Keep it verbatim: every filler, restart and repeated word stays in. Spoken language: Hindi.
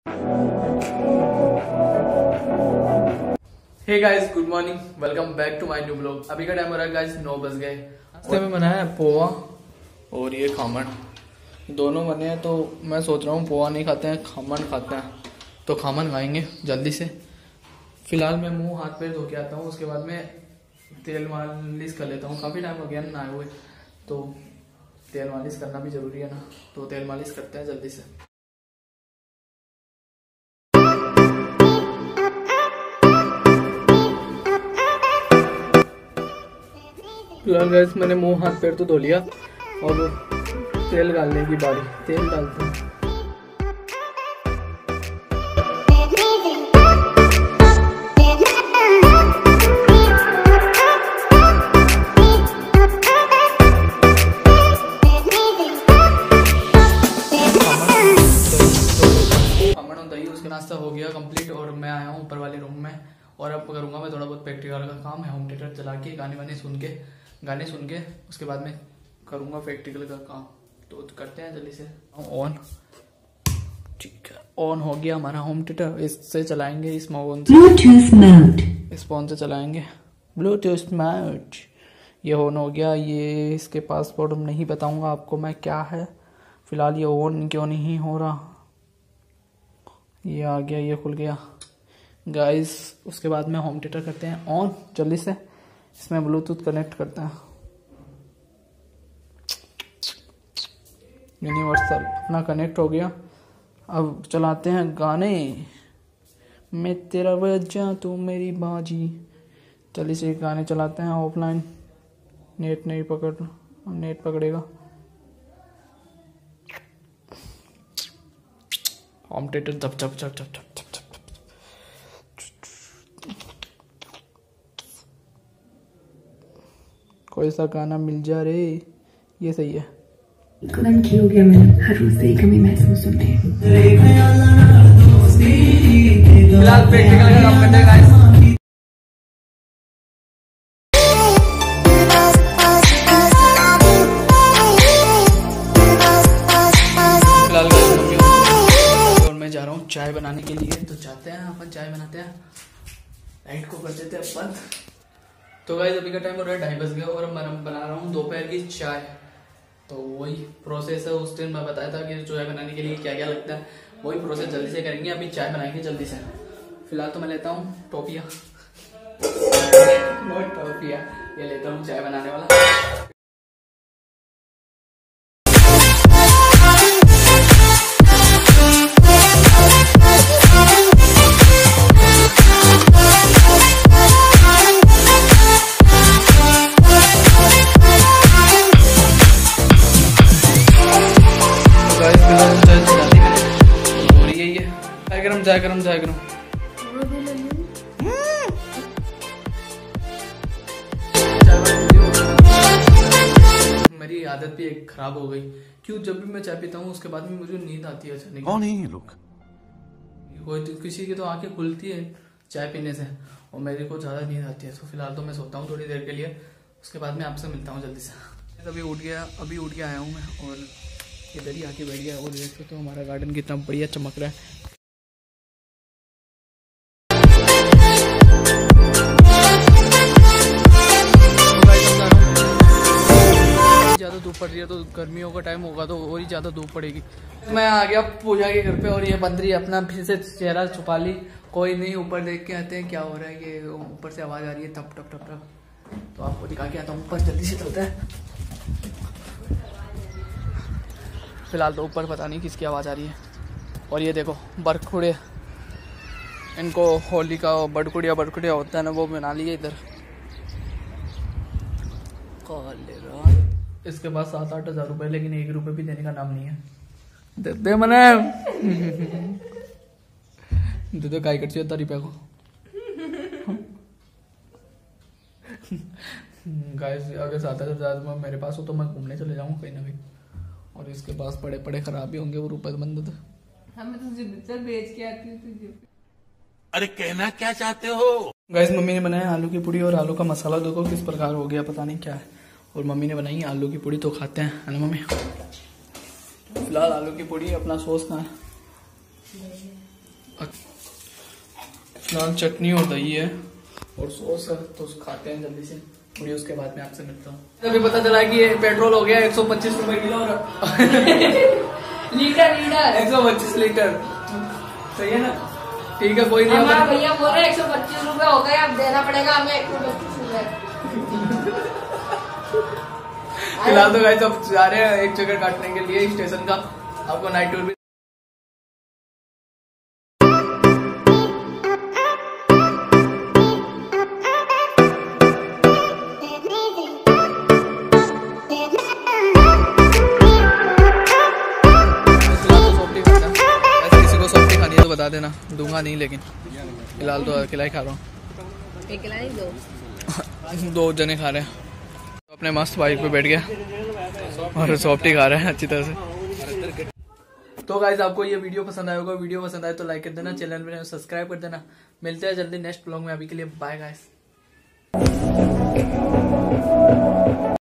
Hey guys, good morning, welcome back to my new blog. अभी का टाइम हो रहा है गाइस नौ बज गए। नाश्ते में बनाया है पोहा और ये खमन, दोनों बने हैं। तो मैं सोच रहा हूँ पोहा नहीं खाते हैं, खमन खाते हैं। तो खमन खाएंगे जल्दी से। फिलहाल मैं मुंह हाथ पैर धो के आता हूँ, उसके बाद में तेल मालिश कर लेता हूँ। काफ़ी टाइम हो गया नहाए हुए, तो तेल मालिश करना भी ज़रूरी है ना। तो तेल मालिश करते हैं जल्दी से। फिलहाल गैस मैंने मुंह हाथ पैर तो धो लिया और तेल डालने की बारी। तेल डालते हैं। उसका नाश्ता हो गया कंप्लीट और मैं आया हूँ ऊपर वाले रूम में। और अब करूँगा मैं थोड़ा बहुत प्रैक्टिकल का काम है, होम थिएटर चला के गाने वाने सुन के गाने सुन के उसके बाद में करूँगा प्रैक्टिकल का काम। तो करते हैं जल्दी से ऑन। ठीक है, ऑन हो गया हमारा होम थिएटर। इससे चलाएंगे, इस फोन से, ब्लूटूथ मोड, इस फोन से चलाएंगे ब्लूटूथ मोड। ये ऑन हो गया। ये इसके पासवर्ड नहीं बताऊँगा आपको मैं क्या है। फिलहाल ये ऑन क्यों नहीं हो रहा। ये आ गया, ये खुल गया गाइस। उसके बाद में होम थिएटर करते हैं ऑन जल्दी से। इसमें ब्लूटूथ कनेक्ट करते हैं। यूनिवर्सल अपना कनेक्ट हो गया। अब चलाते हैं गाने। मैं तेरा वजह तू मेरी बाजी। जल्दी से गाने चलाते हैं। ऑफलाइन नेट नहीं पकड़, नेट पकड़ेगा। होम थिएटर धप धप धप धप धप धप। कोई सा गाना मिल जा रे, ये सही है। की हो गया, मैंने हर रोज से कमी महसूस होती है। फिलहाल प्रैक्टिकल का काम करते हैं गाइस। चाय बनाने के लिए तो जाते हैं अपन, चाय बनाते हैं। लाइट को कर देते हैं बंद। तो गाइस अभी का टाइम हो रहा है ढाई बज गया और मैं बना रहा हूँ दोपहर की चाय। तो वही प्रोसेस है, उस दिन मैं बताया था कि चाय बनाने के लिए क्या क्या लगता है, वही प्रोसेस जल्दी से करेंगे। अभी चाय बनाएंगे जल्दी से। फिलहाल तो मैं लेता हूँ टोपिया टोपिया ये लेता हूँ चाय बनाने वाला। जाए गरम जाए गरम मेरी आदत भी एक खराब हो गई। क्यों, जब भी मैं चाय पीता हूँ उसके बाद में मुझे नींद आती है अचानक। कौन है ये लोग? कोई तो किसी की तो आंखें खुलती है चाय पीने से और मेरे को ज्यादा नींद आती है। तो फिलहाल तो मैं सोता हूँ थोड़ी देर के लिए, उसके बाद में आपसे मिलता हूँ जल्दी से। अभी उठ गया, अभी उठ के आया हूँ मैं और इधर ही आके बैठ गया। और देखो तो हमारा गार्डन कितना बढ़िया चमक रहा है। ज़्यादा धूप पड़ रही है तो गर्मियों का टाइम होगा तो और ही ज़्यादा धूप पड़ेगी। मैं आ गया पूजा के घर पे और ये बंदरी अपना फिर से चेहरा छुपा ली। कोई नहीं, ऊपर देख के आते हैं क्या हो रहा है। ये ऊपर से आवाज़ आ रही है टप टप टप टप। तो आपको दिखा के आता हूँ ऊपर, जल्दी से चलता है। फिलहाल तो ऊपर पता नहीं किसकी आवाज़ आ रही है। और ये देखो बरखुड़े, इनको होली का बड़कुड़िया बड़कुड़िया होता है ना, वो बना लिए इधर। इसके पास सात आठ हजार रुपए, लेकिन एक रुपए भी देने का नाम नहीं है। दे दे मने दे दो काय करती होता रुपया को। गाइस अगर सात आठ हजार मेरे पास हो तो मैं घूमने चले जाऊंगा कहीं ना कहीं। और इसके पास पड़े पड़े खराब ही होंगे वो रुपए बंद। हमें तो बेच के आती है तुझे। अरे कहना क्या चाहते हो? गाइस मम्मी ने बनाया आलू की पूड़ी और आलू का मसाला देखो किस प्रकार हो गया, पता नहीं क्या है। और मम्मी ने बनाई आलू की पूड़ी, तो खाते हैं, है ना मम्मी। फिलहाल आलू की पूड़ी, अपना सॉस कहाँ है? फिलहाल चटनी और दही है और सॉस है, तो खाते हैं जल्दी से, मुझे उसके बाद में आपसे मिलता हूँ। अभी पता चला कि ये पेट्रोल हो गया एक सौ पच्चीस रुपए किलो और लीटर लीटर एक सौ पच्चीस लीटर सही है ना? ठीक है, कोई नहीं। हमारा भैया बोल रहे एक सौ पच्चीस रूपए हो गए, अब देना पड़ेगा हमें एक सौ पच्चीस रूपए। फिलहाल तो गाइस अब जा रहे हैं एक जगह काटने के लिए स्टेशन का, आपको नाइट टूर भी बता देना, दूंगा नहीं, लेकिन फिलहाल तो अकेला ही खा रहा हूँ। अकेला नहीं, दो दो जने खा रहे हैं। तो अपने मस्त बाइक पे बैठ गया और सॉफ्टी खा रहे हैं अच्छी तरह से। तो गाइज आपको ये वीडियो पसंद आया होगा, वीडियो पसंद आए तो लाइक कर देना, चैनल में सब्सक्राइब कर देना। मिलते हैं जल्दी नेक्स्ट ब्लॉग में, अभी के लिए बाय गाइज।